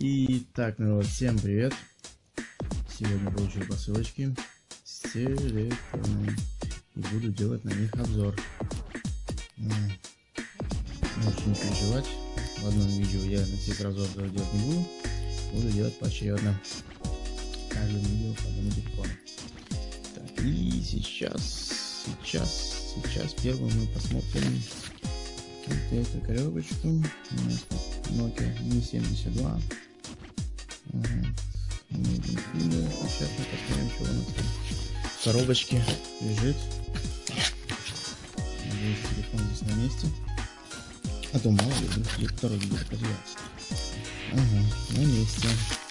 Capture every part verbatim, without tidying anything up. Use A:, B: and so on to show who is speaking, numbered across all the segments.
A: Итак, народ, всем привет! Сегодня получил посылочки с телефоном и буду делать на них обзор. Не очень переживать. В одном видео я на все сразу обзор делать не буду. Буду делать поочередно. В каждом видео по одному телефону. Так, и сейчас, сейчас, сейчас первым мы посмотрим вот эту коробочку. У нас тут Nokia ми семьдесят два. Ага. Сейчас мы посмотрим, что у нас там в коробочке лежит. Надеюсь, телефон здесь на месте. А то мало ли, вдруг второй где-то потерялся. Ага, на месте.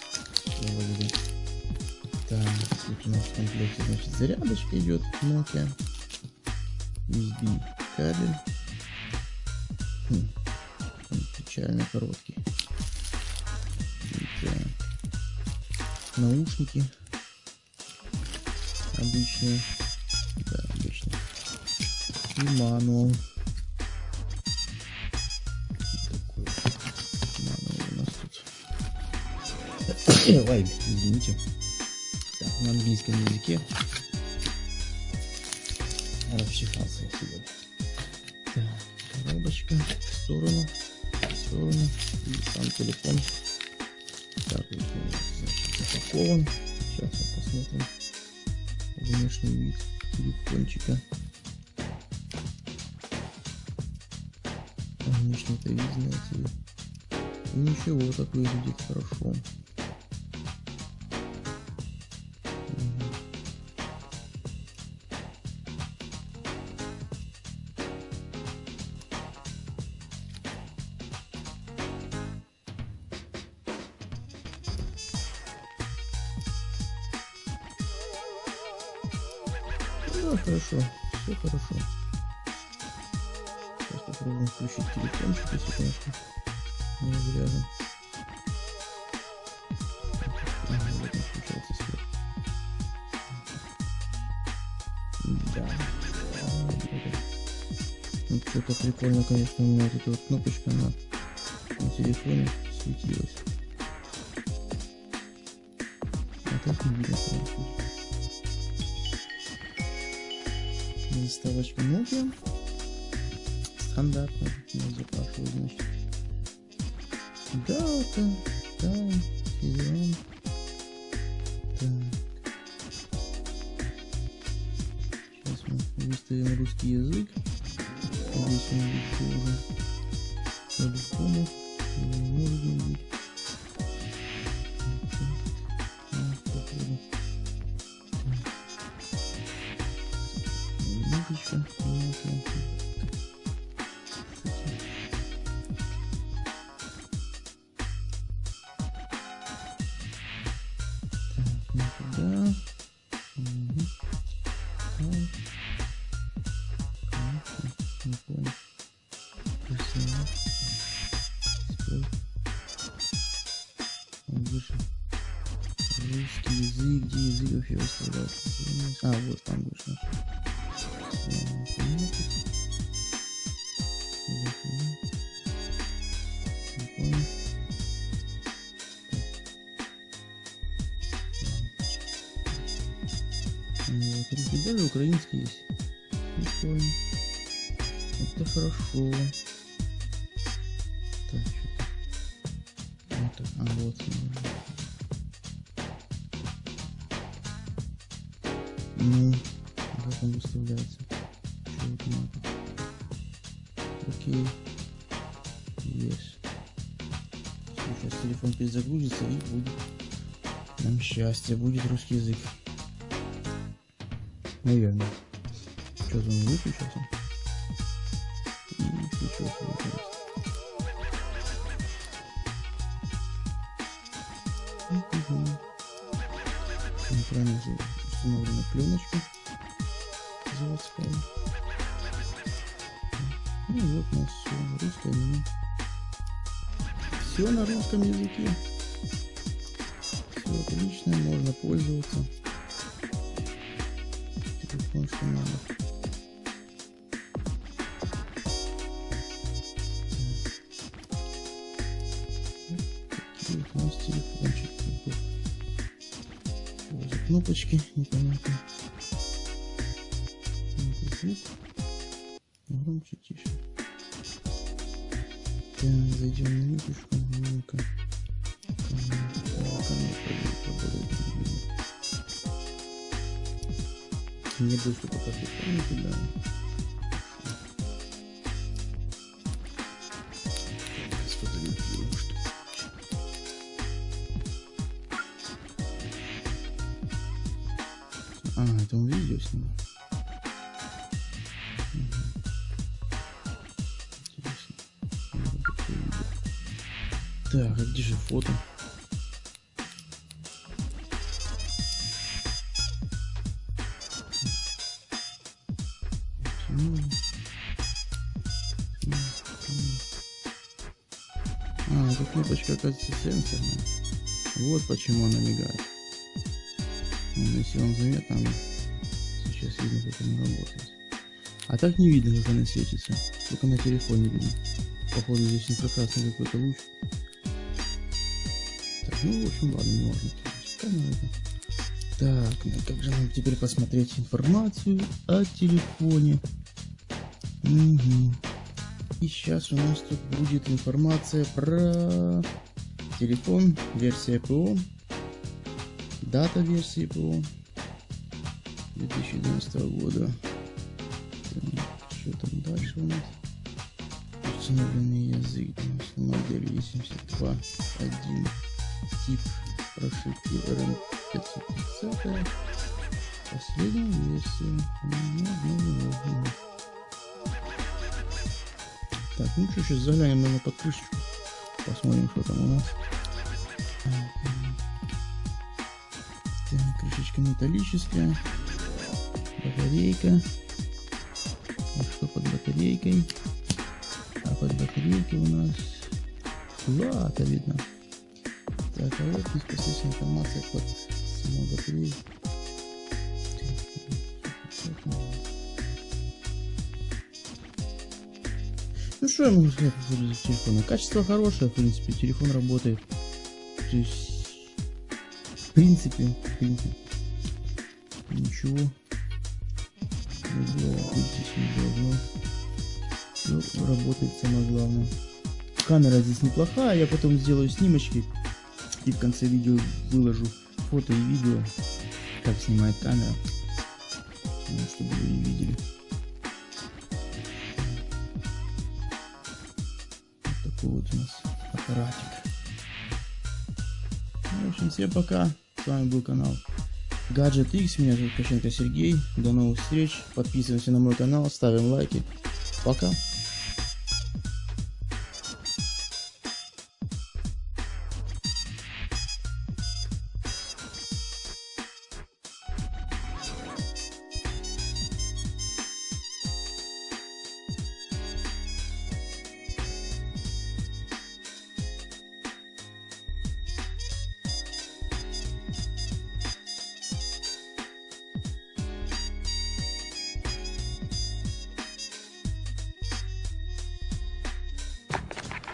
A: Так, тут у нас в комплекте, значит, зарядочка идет Nokia. ю эс би кабель. Хм, он печально короткий. Так. Наушники обычные, да, обычные, и мануал. Такой мануал у нас тут. Ой, извините. Так, на английском языке. Расчихался я сегодня. Так, коробочка в сторону, в сторону, и сам телефон. Так, вот он, значит, упакован. Сейчас мы посмотрим внешний вид телефончика. А внешне-то вид, знаете, и ничего, так выглядит хорошо. Да, хорошо, все хорошо. Сейчас попробуем включить телефончик, если, конечно, не разряжен. Ага, вот он включается свет. Да. Ну, что-то прикольно, конечно, у меня вот эта вот кнопочка на, на телефоне светилась. А так не видно, конечно. Заставочка Nokia. Стандартно. Не запрашиваю, значит. Дата. Тайм. Сезон. Так. Сейчас мы выставим русский язык. Здесь он будет уже по-любому. Не может не быть. Музычка. Так, ну туда. Угу. Так. Конечно, не понял. Красиво. Теперь он выше. Русский язык. Где язык вообще выставляется? А, вот там выше. Вот, и даже украинский есть. Прикольно. Это хорошо. Так, что-то. Вот так. А, вот. Ну, как он выставляется? Что-то надо. Окей. Есть. Сейчас телефон перезагрузится и будет нам счастье. Будет русский язык. Наверное. Что-то он выключился. И включился. Правильно же установлена пленочка заводская. Ну вот у нас все, русское меню. Все на русском языке. Все отлично, можно пользоваться. Телефон, что надо. Такие вот у нас кнопочки, непонятно. Громче, тише. Так, зайдем на минуточку. Ну-ка. Не доступа к этой комнате, да. Сфотографирую, что. А, это он видео снимал. Так, а где же фото? А, эта кнопочка, оказывается, сенсорная. Вот почему она мигает. Ну, если вам заметно, она сейчас видно, как она работает. А так не видно, как она светится. Только на телефоне видно. Походу, здесь инфракрасный какой-то луч. Так, ну, в общем, ладно, не важно. Камера это. Так, ну как же нам теперь посмотреть информацию о телефоне? Угу. И сейчас у нас тут будет информация про телефон, версия ПО, дата версии ПО две тысячи двенадцатого года. Так, что там дальше у нас? Установленный язык, модель восемьдесят два один, тип прошивки эр эм пятьсот тридцать, последняя версия. Так, ну что, сейчас заглянем на подписчику, посмотрим, что там у нас. Так, крышечка металлическая, батарейка. А что под батарейкой? А под батарейкой у нас плата видно. Так, а вот непосредственно информация под самой батареей. Ну что я могу сказать по поводу телефона? Качество хорошее, в принципе, телефон работает. То есть, в принципе, в принципе, ничего быть здесь не должно. Но работает самое главное. Камера здесь неплохая, я потом сделаю снимочки и в конце видео выложу фото и видео, как снимает камера, чтобы вы видели. Вот такой вот у нас аппаратик. В общем, всем пока. С вами был канал Gadget X. Меня зовут Ткаченко Сергей. До новых встреч. Подписываемся на мой канал, ставим лайки. Пока.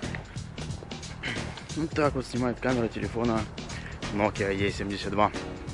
A: Вот так вот снимает камера телефона Nokia и семьдесят два.